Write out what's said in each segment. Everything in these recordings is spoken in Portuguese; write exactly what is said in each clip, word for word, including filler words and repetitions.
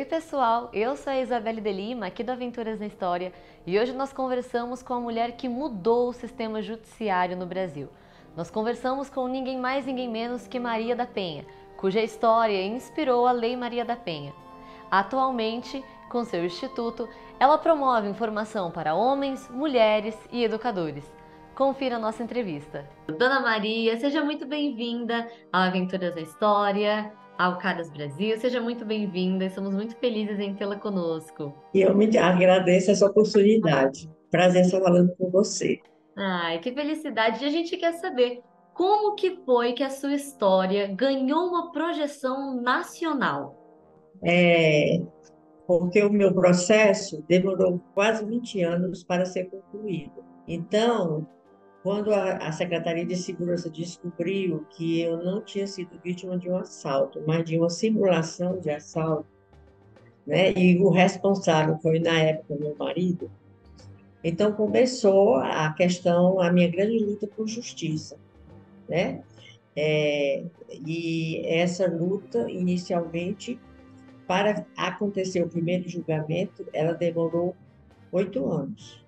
pessoal, eu sou a Isabelle de Lima, aqui do Aventuras na História, e hoje nós conversamos com a mulher que mudou o sistema judiciário no Brasil. Nós conversamos com ninguém mais, ninguém menos que Maria da Penha, cuja história inspirou a Lei Maria da Penha. Atualmente, com seu instituto, ela promove informação para homens, mulheres e educadores. Confira a nossa entrevista. Dona Maria, seja muito bem-vinda ao Aventuras na História, ao Caras Brasil. Seja muito bem-vinda, estamos muito felizes em tê-la conosco. E eu me agradeço essa oportunidade. Prazer estar falando com você. Ai, que felicidade! E a gente quer saber como que foi que a sua história ganhou uma projeção nacional. É, porque o meu processo demorou quase vinte anos para ser concluído. Então, quando a, a Secretaria de Segurança descobriu que eu não tinha sido vítima de um assalto, mas de uma simulação de assalto, né? E o responsável foi, na época, meu marido. Então, começou a questão, a minha grande luta por justiça, né? É, e essa luta, inicialmente, para acontecer o primeiro julgamento, ela demorou oito anos.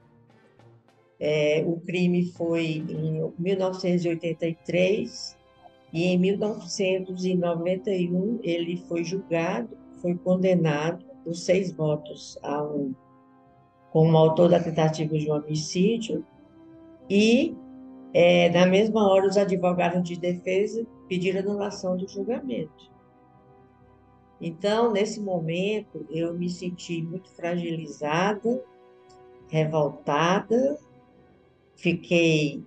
É, o crime foi em mil novecentos e oitenta e três e em mil novecentos e noventa e um ele foi julgado, foi condenado por seis votos a um, como autor da tentativa de homicídio e, é, na mesma hora, os advogados de defesa pediram anulação do julgamento. Então, nesse momento, eu me senti muito fragilizada, revoltada, fiquei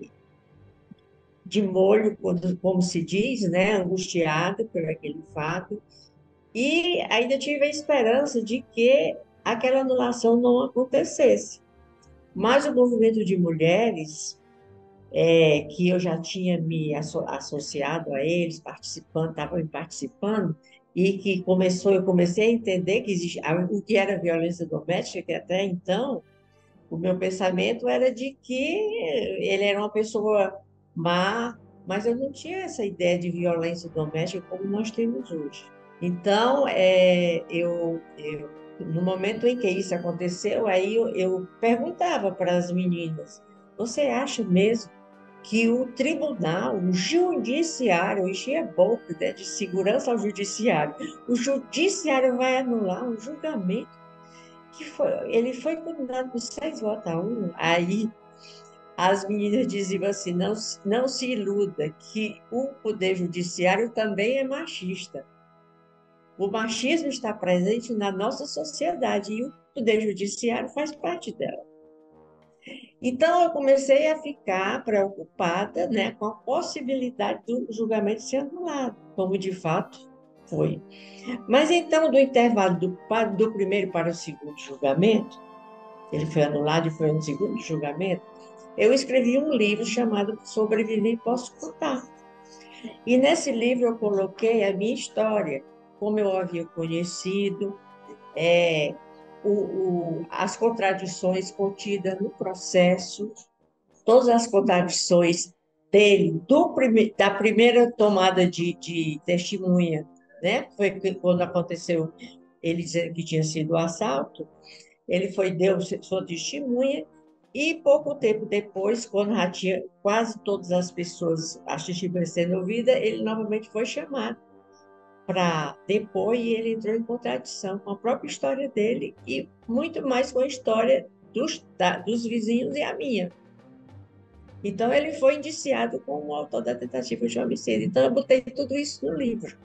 de molho, quando- como se diz, né, angustiada por aquele fato, e ainda tive a esperança de que aquela anulação não acontecesse. Mas o movimento de mulheres, é, que eu já tinha me asso- associado a eles, participando, estavam participando, e que começou, eu comecei a entender que existe, a- o que era violência doméstica, que até então o meu pensamento era de que ele era uma pessoa má, mas eu não tinha essa ideia de violência doméstica como nós temos hoje. Então, é, eu, eu, no momento em que isso aconteceu, aí eu, eu perguntava para as meninas: você acha mesmo que o tribunal, o judiciário, enchia a boca, né, de segurança ao judiciário, o judiciário vai anular um julgamento que foi, ele foi condenado por seis votos a um. Aí as meninas diziam assim: não, não se iluda, que o Poder Judiciário também é machista. O machismo está presente na nossa sociedade e o Poder Judiciário faz parte dela. Então, eu comecei a ficar preocupada, né, com a possibilidade do julgamento ser anulado, como de fato foi. Mas então, do intervalo do, do primeiro para o segundo julgamento, ele foi anulado e foi no segundo julgamento, eu escrevi um livro chamado Sobreviver e Posso Contar. E nesse livro eu coloquei a minha história, como eu havia conhecido, é, o, o, as contradições contidas no processo, todas as contradições dele, do prime, da primeira tomada de, de testemunha, né? Foi quando aconteceu ele dizendo que tinha sido o assalto, ele foi, deu sua testemunha, e pouco tempo depois, quando já tinha quase todas as pessoas, as testemunhas sendo ouvidas, ele novamente foi chamado para depor e ele entrou em contradição com a própria história dele e muito mais com a história dos, da, dos vizinhos e a minha. Então, ele foi indiciado como autor da tentativa de homicídio. Então, eu botei tudo isso no livro.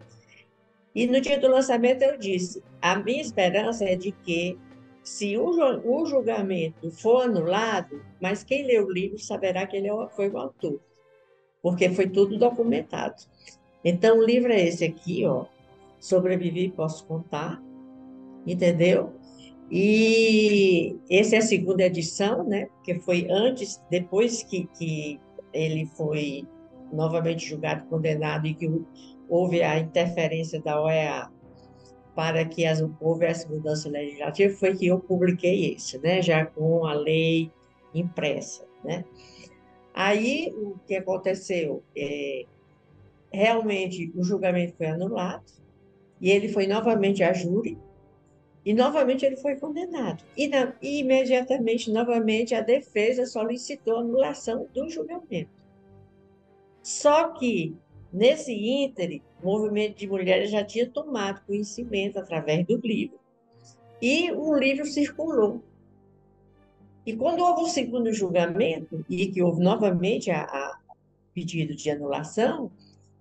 E no dia do lançamento eu disse: a minha esperança é de que, se o, o julgamento for anulado, mas quem lê o livro saberá que ele foi o autor, porque foi tudo documentado. Então, o livro é esse aqui, ó, Sobrevivi e Posso Contar, entendeu? E essa é a segunda edição, né? Porque foi antes, depois que, que ele foi novamente julgado, condenado e que houve a interferência da O E A para que as, houvesse mudança legislativa, foi que eu publiquei esse, né? Já com a lei impressa, né? Aí, o que aconteceu? É, realmente, o julgamento foi anulado e ele foi novamente a júri, E novamente ele foi condenado. E, na, e imediatamente, novamente, a defesa solicitou a anulação do julgamento. Só que, nesse íntere, o movimento de mulheres já tinha tomado conhecimento através do livro. E o livro circulou. E quando houve o segundo julgamento, e que houve novamente a, a pedido de anulação,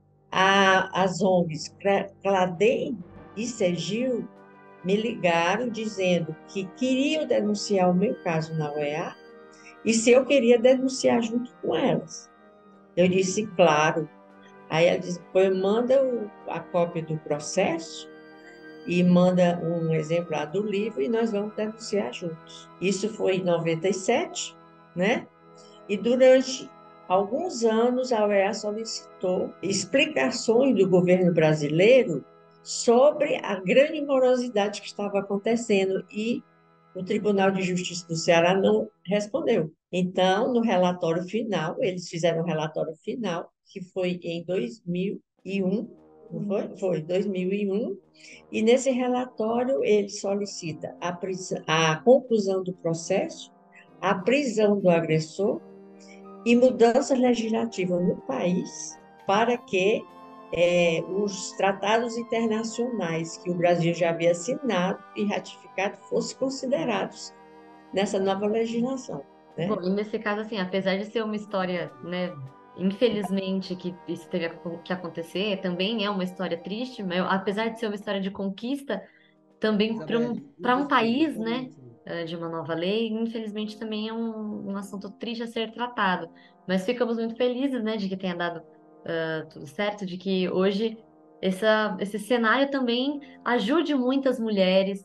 a, as O N Gs Cladim e Segil me ligaram dizendo que queriam denunciar o meu caso na O E A e se eu queria denunciar junto com elas. Eu disse, claro. Aí ela disse, pois manda o, a cópia do processo e manda um exemplar do livro e nós vamos denunciar juntos. Isso foi em noventa e sete, né? E durante alguns anos a O E A solicitou explicações do governo brasileiro sobre a grande morosidade que estava acontecendo e o Tribunal de Justiça do Ceará não respondeu. Então, no relatório final, eles fizeram um relatório final, que foi em dois mil e um, não foi? Foi dois mil e um, e nesse relatório ele solicita a, prisão, a conclusão do processo, a prisão do agressor e mudanças legislativas no país para que é, os tratados internacionais que o Brasil já havia assinado e ratificado fossem considerados nessa nova legislação, Bom, né? e nesse caso, assim, apesar de ser uma história, né, infelizmente que isso teve que acontecer, também é uma história triste, mas apesar de ser uma história de conquista, também para um, para um país, né, eh, de uma nova lei, infelizmente também é um, um assunto triste a ser tratado. Mas ficamos muito felizes, né, de que tenha dado ah, tudo certo, de que hoje essa, esse cenário também ajude muitas mulheres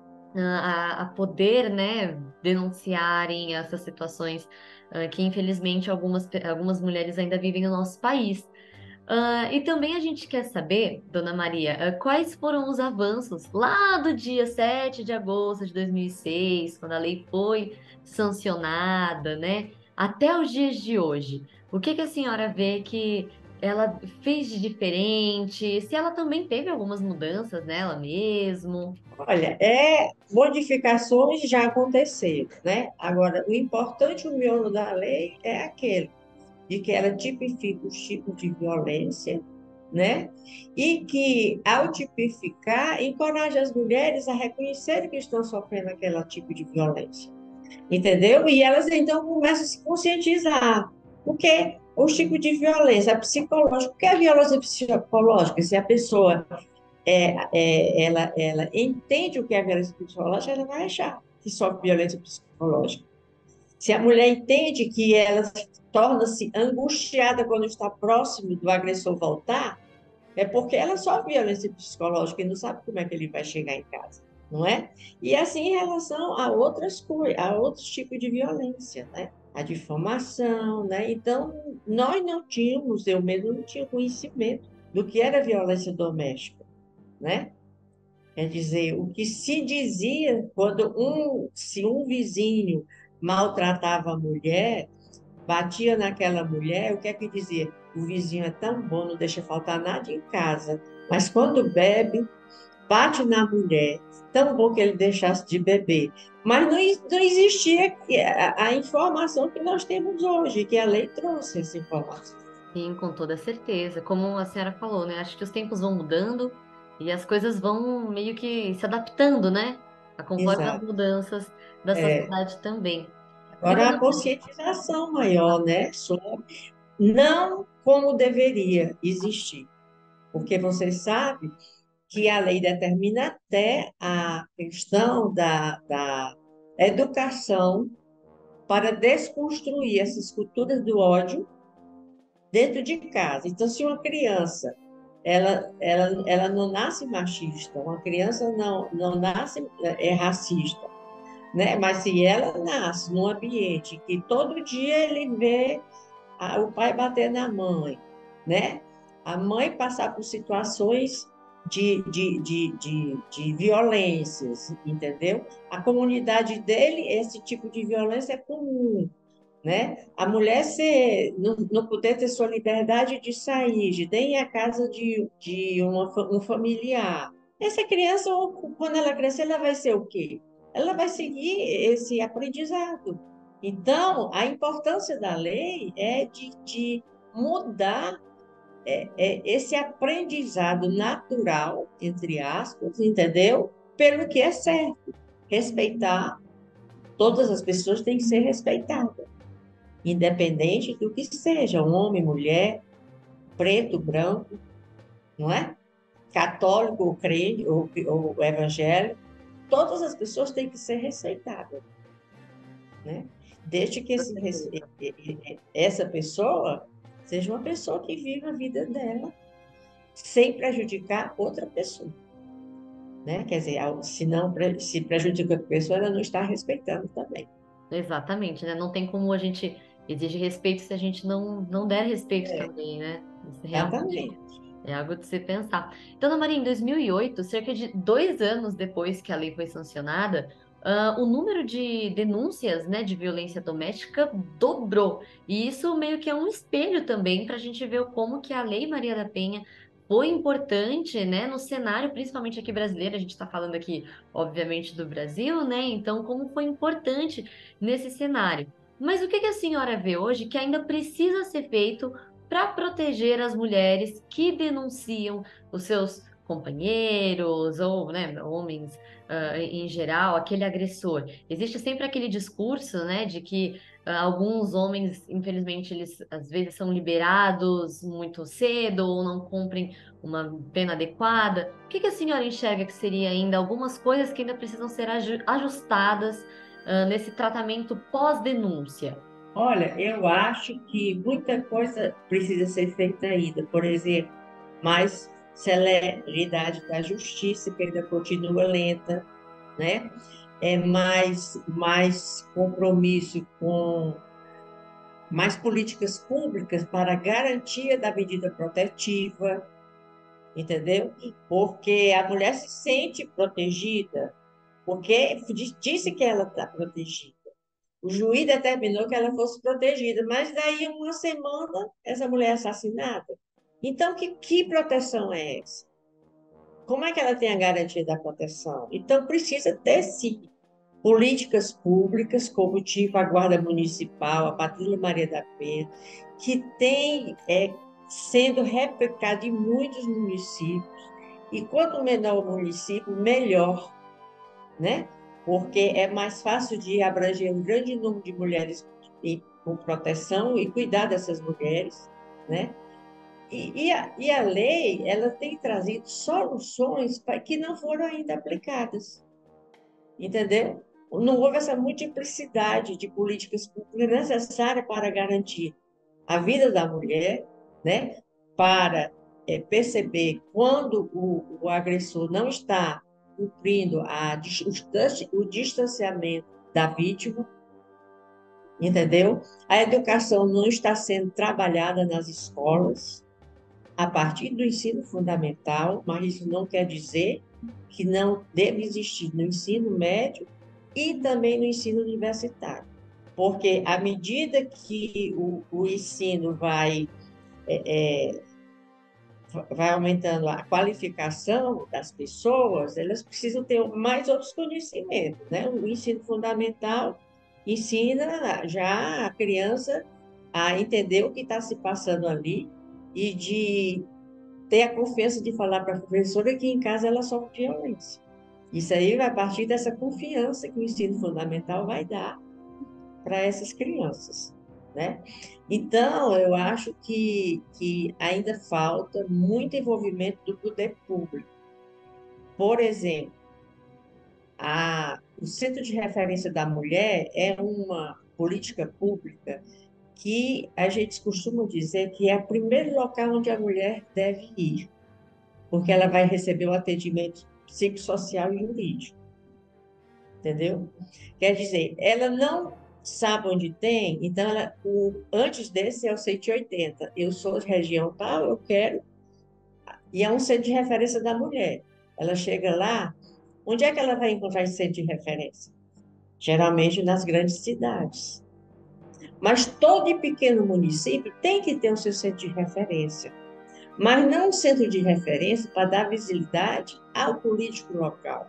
a, a poder, né, denunciarem essas situações ah, que infelizmente algumas, pe- algumas mulheres ainda vivem no nosso país. Ah, e também a gente quer saber, Dona Maria, ah, quais foram os avanços lá do dia sete de agosto de dois mil e seis, quando a lei foi sancionada, né, até os dias de hoje. O que que a senhora vê que ela fez de diferente? Se ela também teve algumas mudanças nela mesmo? Olha, é, modificações já aconteceram, né? Agora, o importante, o miolo da lei é aquele, de que ela tipifica os tipos de violência, né? E que, ao tipificar, encoraja as mulheres a reconhecerem que estão sofrendo aquele tipo de violência, entendeu? E elas, então, começam a se conscientizar. O que os tipos de violência psicológica? O que é violência psicológica? Se a pessoa é, é, ela, ela entende o que é violência psicológica, ela vai achar que sofre violência psicológica. Se a mulher entende que ela torna-se angustiada quando está próximo do agressor voltar, é porque ela sofre violência psicológica e não sabe como é que ele vai chegar em casa, não é? E assim em relação a outras coisas, a outros tipos de violência, né? A difamação, né? Então, nós não tínhamos, eu mesmo não tinha conhecimento do que era violência doméstica, né? Quer dizer, o que se dizia quando um, se um vizinho maltratava a mulher, batia naquela mulher, o que é que dizia? O vizinho é tão bom, não deixa faltar nada em casa. Mas quando bebe, bate na mulher, tão bom que ele deixasse de beber. Mas não, não existia a, a informação que nós temos hoje, que a lei trouxe essa informação. Sim, com toda certeza. Como a senhora falou, né? Acho que os tempos vão mudando e as coisas vão meio que se adaptando, né? A conforme as Exato. mudanças da É. sociedade também. E Agora, a dona conscientização maior, né, sobre não como deveria existir. Porque você sabe que a lei determina até a questão da, da educação para desconstruir essas culturas do ódio dentro de casa. Então, se uma criança ela, ela, ela não nasce machista, uma criança não, não nasce é racista, né? Mas se ela nasce num ambiente que todo dia ele vê a- o pai bater na mãe, né? A mãe passar por situações de, de, de, de, de violências, entendeu? A comunidade dele, esse tipo de violência é comum, né? A mulher ser, não, não poder ter sua liberdade de sair, de ir à casa de, de uma, fa- um familiar. Essa criança, quando ela crescer, ela vai ser o quê? Ela vai seguir esse aprendizado. Então, a importância da lei é de, de mudar é, é, esse aprendizado natural, entre aspas, entendeu? Pelo que é certo. Respeitar, todas as pessoas têm que ser respeitadas, independente do que seja, um homem, mulher, preto, branco, não é? Católico ou crente ou, ou evangélico, todas as pessoas têm que ser respeitadas, né? Desde que esse, essa pessoa seja uma pessoa que viva a vida dela sem prejudicar outra pessoa, né? Quer dizer, se não se prejudica a pessoa, ela não está respeitando também. Exatamente, né? Não tem como a gente exigir respeito se a gente não, não der respeito É, também, né? Isso realmente exatamente. é algo de se pensar. Então, Ana Maria, em dois mil e oito, cerca de dois anos depois que a lei foi sancionada, ah, o número de denúncias, né, de violência doméstica dobrou. E isso meio que é um espelho também para a gente ver como que a Lei Maria da Penha foi importante, né, no cenário, principalmente aqui brasileiro. A gente está falando aqui, obviamente, do Brasil, né? Então, como foi importante nesse cenário. Mas o que que a senhora vê hoje que ainda precisa ser feito para proteger as mulheres que denunciam os seus companheiros ou, né, homens, ah, em geral, aquele agressor? Existe sempre aquele discurso, né, de que ah, alguns homens, infelizmente, eles às vezes são liberados muito cedo ou não cumprem uma pena adequada. O que que a senhora enxerga que seria ainda algumas coisas que ainda precisam ser aju- ajustadas ah, nesse tratamento pós-denúncia? Olha, eu acho que muita coisa precisa ser feita ainda. Por exemplo, mais celeridade da justiça, que ainda continua lenta, né? É mais, mais compromisso com mais políticas públicas para a garantia da medida protetiva, entendeu? Porque a mulher se sente protegida, porque disse que ela está protegida. O juiz determinou que ela fosse protegida, mas daí uma semana essa mulher é assassinada. Então, que, que proteção é essa? Como é que ela tem a garantia da proteção? Então, precisa ter, sim, políticas públicas, como tipo a Guarda Municipal, a Patrulha Maria da Penha, que tem é, sendo replicada em muitos municípios. E quanto menor o município, melhor, né? Porque é mais fácil de abranger um grande número de mulheres e, com proteção e cuidar dessas mulheres, né? E, e, a, e a lei, ela tem trazido soluções pra, que não foram ainda aplicadas, entendeu? Não houve essa multiplicidade de políticas públicas necessárias para garantir a vida da mulher, né? Para é, perceber quando o, o agressor não está cumprindo a, o, o distanciamento da vítima, entendeu? A educação não está sendo trabalhada nas escolas a partir do ensino fundamental, mas isso não quer dizer que não deve existir no ensino médio e também no ensino universitário. Porque à medida que o, o ensino vai vai aumentando a qualificação das pessoas, elas precisam ter mais outros conhecimentos, né? O ensino fundamental ensina já a criança a entender o que está se passando ali e de ter a confiança de falar para a professora que em casa ela sofre violência. Isso aí vai partir dessa confiança que o ensino fundamental vai dar para essas crianças, né? Então, eu acho que, que ainda falta muito envolvimento do poder público. Por exemplo, a, o Centro de Referência da Mulher é uma política pública que a gente costuma dizer que é o primeiro local onde a mulher deve ir, porque ela vai receber o atendimento psicossocial e jurídico, entendeu? Quer dizer, ela não sabe onde tem, então ela, o, antes desse é o cento e oitenta. Eu sou de região tal, eu quero, e é um centro de referência da mulher. Ela chega lá, onde é que ela vai encontrar esse centro de referência? Geralmente nas grandes cidades. Mas todo pequeno município tem que ter o seu centro de referência, mas não um centro de referência para dar visibilidade ao político local.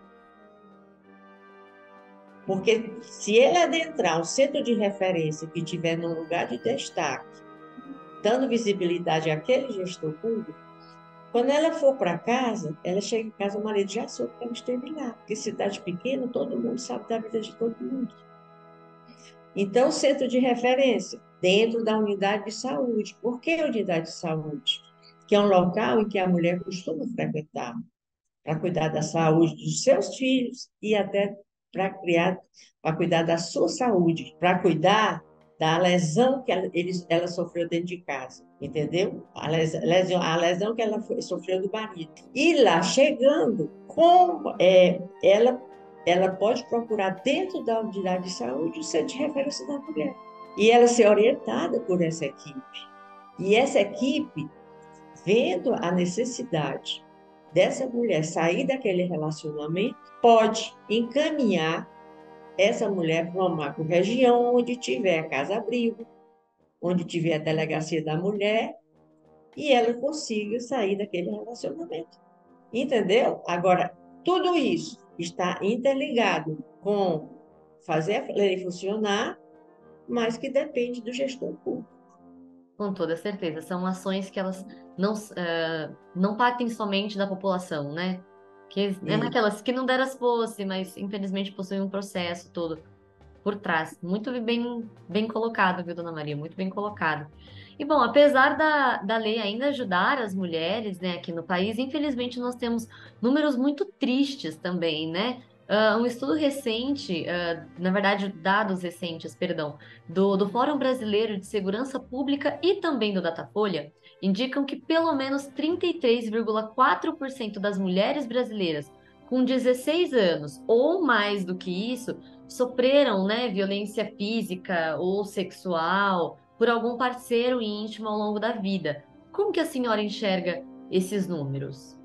Porque se ele adentrar um centro de referência que estiver num lugar de destaque, dando visibilidade àquele gestor público, quando ela for para casa, ela chega em casa, o marido já soube que ela esteve lá. Porque cidade pequena, todo mundo sabe da vida de todo mundo. Então, centro de referência, dentro da unidade de saúde. Por que unidade de saúde? Que é um local em que a mulher costuma frequentar, para cuidar da saúde dos seus filhos e até para criar, para cuidar da sua saúde, para cuidar da lesão que ela, eles, ela sofreu dentro de casa, entendeu? A lesão, a lesão que ela foi, sofreu do marido. E lá chegando, como é, ela, ela pode procurar dentro da unidade de saúde o centro de referência da mulher. E ela ser orientada por essa equipe. E essa equipe, vendo a necessidade dessa mulher sair daquele relacionamento, pode encaminhar essa mulher para uma macro-região onde tiver a casa-abrigo, onde tiver a delegacia da mulher, e ela consiga sair daquele relacionamento. Entendeu? Agora, tudo isso está interligado com fazer a lei funcionar, mas que depende do gestor público. Com toda certeza, são ações que elas não, uh, não partem somente da população, né? Que é naquelas que não deram as fosse, mas infelizmente possuem um processo todo por trás. Muito bem, bem colocado, viu, dona Maria? Muito bem colocado. E bom, apesar da, da lei ainda ajudar as mulheres, né, aqui no país, infelizmente nós temos números muito tristes também, né? Uh, um estudo recente, uh, na verdade, dados recentes, perdão, do, do Fórum Brasileiro de Segurança Pública e também do Datafolha, indicam que pelo menos trinta e três vírgula quatro por cento das mulheres brasileiras com dezesseis anos ou mais do que isso sofreram, né, violência física ou sexual por algum parceiro íntimo ao longo da vida. Como que a senhora enxerga esses números?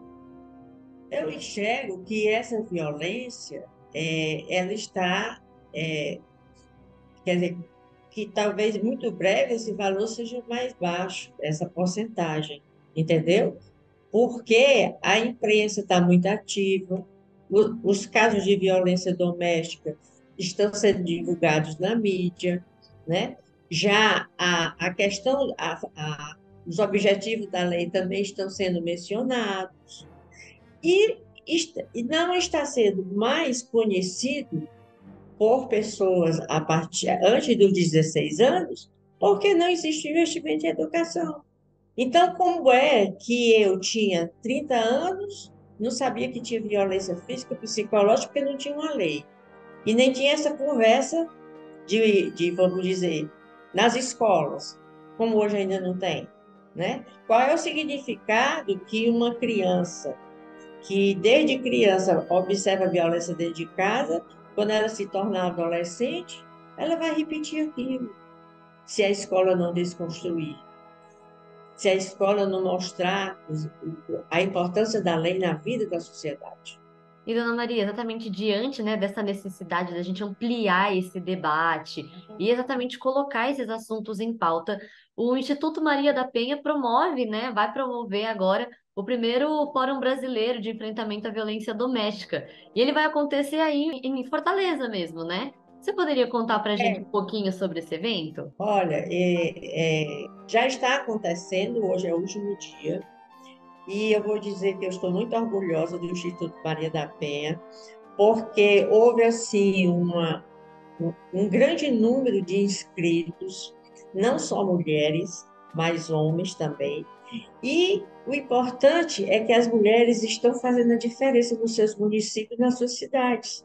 Eu enxergo que essa violência, é, ela está, é, quer dizer, que talvez muito breve esse valor seja mais baixo, essa porcentagem, entendeu? Porque a imprensa está muito ativa, o, os casos de violência doméstica estão sendo divulgados na mídia, né? Já a, a questão, a, a, os objetivos da lei também estão sendo mencionados, e, e não está sendo mais conhecido por pessoas a partir, antes dos dezesseis anos, porque não existe investimento em educação. Então, como é que eu tinha trinta anos, não sabia que tinha violência física, psicológica, porque não tinha uma lei. E nem tinha essa conversa de, de, vamos dizer, nas escolas, como hoje ainda não tem, né? Qual é o significado que uma criança, que desde criança observa a violência dentro de casa, quando ela se tornar adolescente, ela vai repetir aquilo, se a escola não desconstruir, se a escola não mostrar a importância da lei na vida da sociedade. E, dona Maria, exatamente diante, né, dessa necessidade da gente ampliar esse debate e exatamente colocar esses assuntos em pauta, o Instituto Maria da Penha promove, né, vai promover agora o primeiro Fórum Brasileiro de Enfrentamento à Violência Doméstica. E ele vai acontecer aí em Fortaleza mesmo, né? Você poderia contar para a gente É, um pouquinho sobre esse evento? olha, é, é, já está acontecendo, hoje é o último dia, e eu vou dizer que eu estou muito orgulhosa do Instituto Maria da Penha, porque houve, assim, uma, um, um grande número de inscritos, não só mulheres, mas homens também. E o importante é que as mulheres estão fazendo a diferença nos seus municípios, nas suas cidades.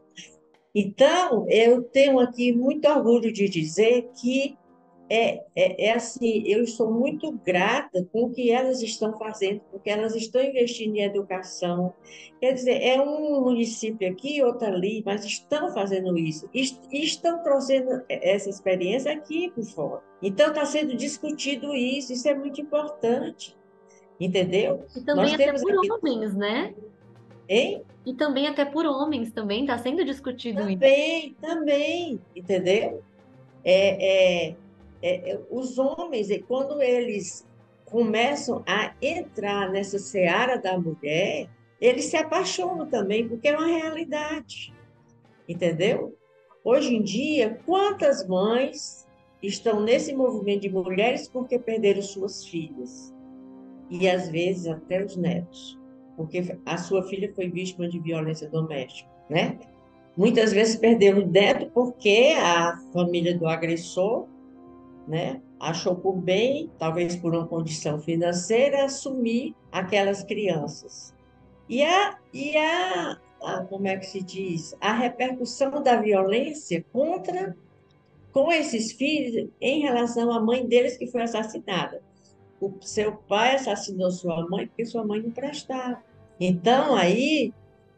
Então, eu tenho aqui muito orgulho de dizer que é, é, é assim, eu estou muito grata com o que elas estão fazendo, porque elas estão investindo em educação. Quer dizer, é um município aqui, outro ali, mas estão fazendo isso. E estão trazendo essa experiência aqui por fora. Então, está sendo discutido isso, isso é muito importante, entendeu? E também Nós até temos por aqui, homens, né? hein? E também até por homens, também está sendo discutido isso. Também, também, entendeu? É, é, é, é, os homens, e quando eles começam a entrar nessa seara da mulher, eles se apaixonam também, porque é uma realidade, entendeu? Hoje em dia, quantas mães estão nesse movimento de mulheres porque perderam suas filhas? E às vezes até os netos, porque a sua filha foi vítima de violência doméstica, né? Muitas vezes perderam o neto porque a família do agressor, né, achou por bem, talvez por uma condição financeira, assumir aquelas crianças. E a, e a, a como é que se diz? A repercussão da violência contra com esses filhos em relação à mãe deles que foi assassinada. O seu pai assassinou sua mãe porque sua mãe não prestava. Então, aí,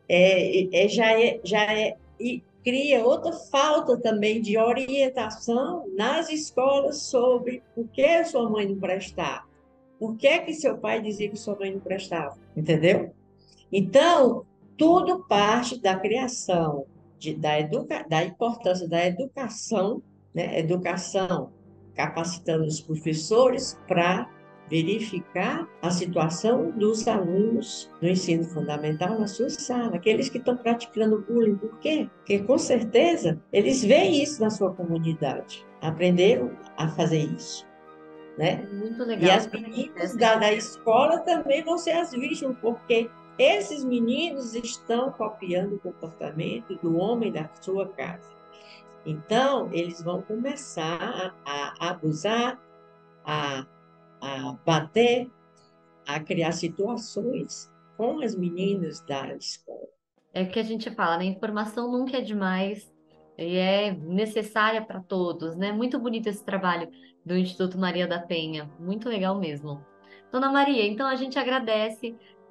é, é, já é, já é, e cria outra falta também de orientação nas escolas sobre por que sua mãe não prestava. Por que que seu pai dizia que sua mãe não prestava? Entendeu? Então, tudo parte da criação, de, da, educa, da importância da educação, né? Educação capacitando os professores para verificar a situação dos alunos do ensino fundamental na sua sala, aqueles que estão praticando bullying. Por quê? Porque, com certeza, eles veem isso na sua comunidade, aprenderam a fazer isso, né? Muito E legal as saber meninas dessa da, da importância. escola também vão ser as vítimas, porque esses meninos estão copiando o comportamento do homem da sua casa. Então, eles vão começar a, a abusar, a, a bater, a criar situações com as meninas da escola. É o que a gente fala, né? Informação nunca é demais e é necessária para todos, né? Muito bonito esse trabalho do Instituto Maria da Penha, muito legal mesmo. Dona Maria, então a gente agradece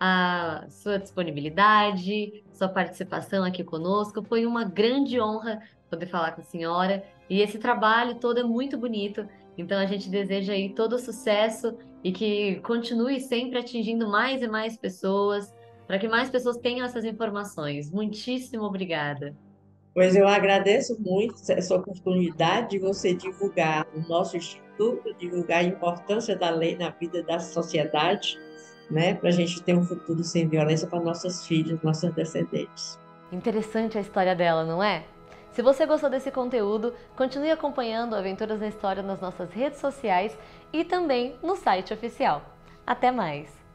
a sua disponibilidade, sua participação aqui conosco. Foi uma grande honra poder falar com a senhora e esse trabalho todo é muito bonito. Então a gente deseja aí todo sucesso e que continue sempre atingindo mais e mais pessoas para que mais pessoas tenham essas informações. Muitíssimo obrigada. Pois eu agradeço muito essa oportunidade de você divulgar o nosso instituto, divulgar a importância da lei na vida da sociedade, né, para a gente ter um futuro sem violência para nossas filhas, nossas descendentes. Interessante a história dela, não é? Se você gostou desse conteúdo, continue acompanhando Aventuras na História nas nossas redes sociais e também no site oficial. Até mais!